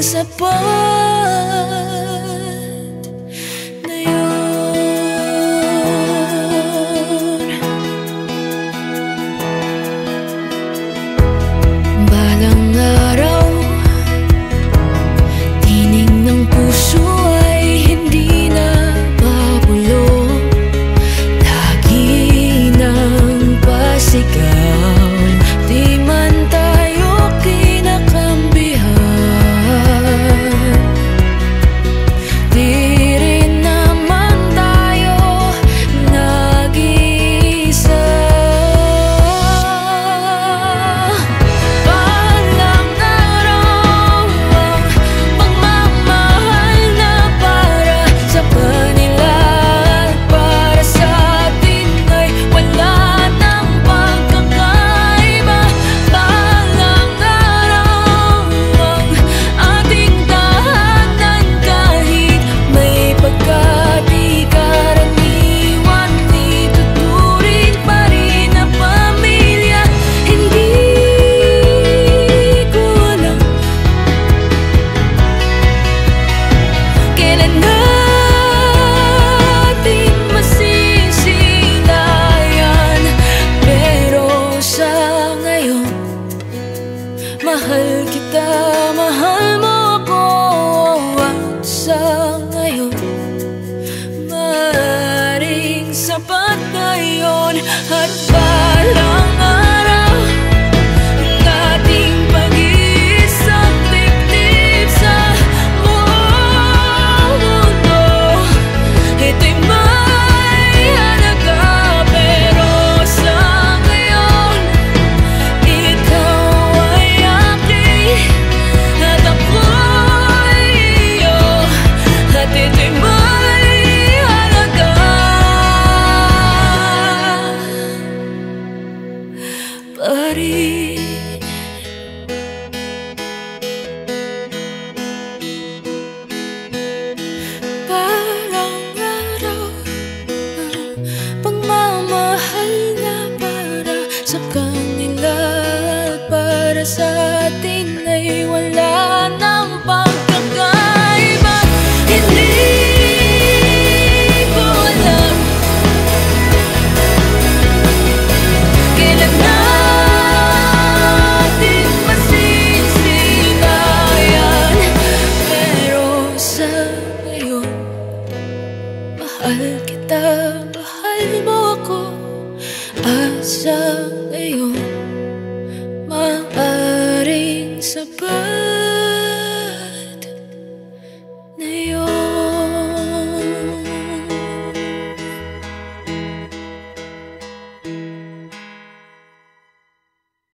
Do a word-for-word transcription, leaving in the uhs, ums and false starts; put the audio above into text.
sapat na yun. Balang araw, tinig ng puso ay hindi na babulong. Lagi nang pasigaw, di man tayo kinakambihan. Di rin naman tayo nag-iisa. Balang araw, ang pagmamahal na para sa kanila at para sa atin ay wala nang pagkakaiba. Balang araw, ang ating tahanan kahit may pagkadi karaniwan, ituturing pa rin na pamilya. Hindi ko alam kailan natin masisilayan, pero sa ngayon mahal kita, mahal mo ako. At sa ngayon maaaring sapat na yun. At balang araw, ang ating pag-iisang dibdib sa buong mundo, ito'y may halaga. Pero sa ngayon, ikaw ay akin at ako'y iyo, at ito'y may halaga pa rin. Parang araw, ang pagmamahal na para sa kanila at para sa atin